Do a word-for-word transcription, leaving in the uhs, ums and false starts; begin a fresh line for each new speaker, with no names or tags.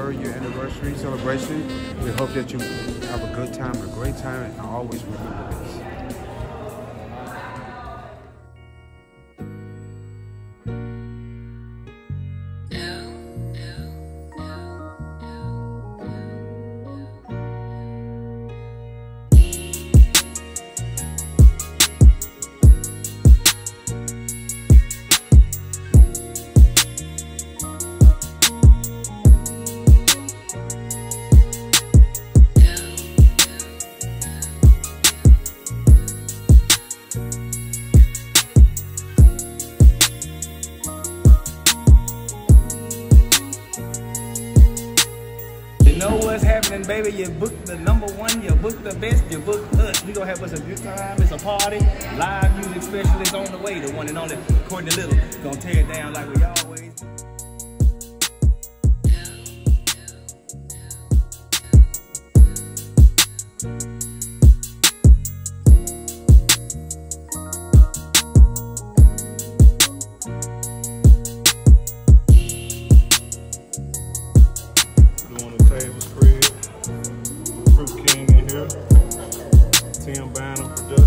third year anniversary celebration. We hope that you have a good time, a great time, and always remember this.
You know what's happening, baby? You booked the number one, you booked the best, you booked us. We gonna have us a good time. It's a party. Live music specialist on the way. The one and only Courtney Little gonna tear it down like we always do.
Table spread, Fruit King in here, Bynum production.